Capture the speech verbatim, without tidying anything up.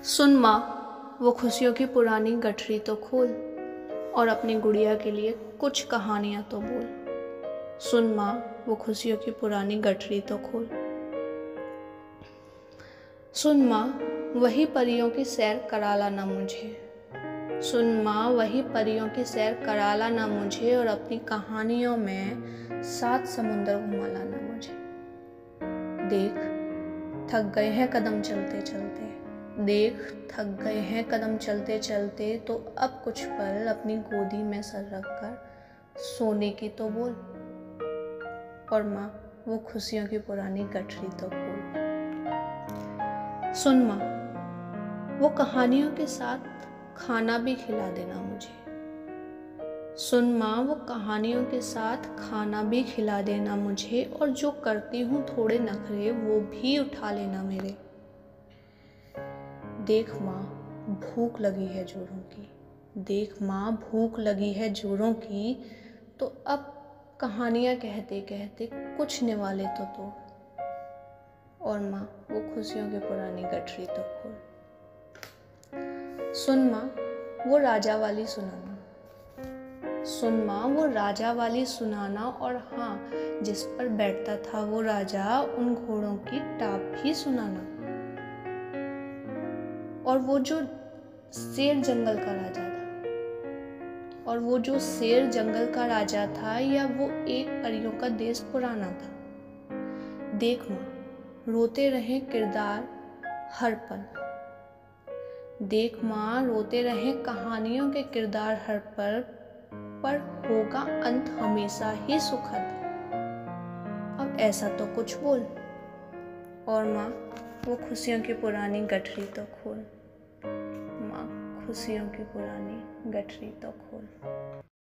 सुन माँ, वो खुशियों की पुरानी गठरी तो खोल और अपनी गुड़िया के लिए कुछ कहानियाँ तो बोल। सुन माँ, वो खुशियों की पुरानी गठरी तो खोल। सुन माँ, वही परियों की सैर करा लाना मुझे। सुन माँ, वही परियों की सैर करा लाना मुझे और अपनी कहानियों में सात समुंदर घुमा लाना मुझे। देख, थक गए हैं कदम चलते चलते देख थक गए हैं कदम चलते चलते तो अब कुछ पल अपनी गोदी में सर रखकर सोने की तो बोल। और माँ, वो खुशियों की पुरानी गठरी तो खोल। सुन माँ, वो कहानियों के साथ खाना भी खिला देना मुझे। सुन माँ, वो कहानियों के साथ खाना भी खिला देना मुझे और जो करती हूँ थोड़े नखरे वो भी उठा लेना मेरे। देख माँ, भूख लगी है जोरों की देख माँ भूख लगी है जोरों की तो अब कहानियाँ कहते कहते कुछ निवाले तो तो और माँ, वो खुशियों की पुरानी गठरी तो खोल। सुन माँ, वो राजा वाली सुनाना सुन माँ, वो राजा वाली सुनाना और हाँ, जिस पर बैठता था वो राजा उन घोड़ों की टाप भी सुनाना। और वो जो शेर जंगल का राजा था और वो जो शेर जंगल का राजा था या वो एक परियों का देश पुराना था। देख माँ, रोते रहे किरदार हर पल देख माँ, रोते रहे कहानियों के किरदार हर पल पर होगा अंत हमेशा ही सुखद। अब ऐसा तो कुछ बोल। और माँ, वो खुशियों की पुरानी गठरी तो खोल। माँ, खुशियों की पुरानी गठरी तो खोल।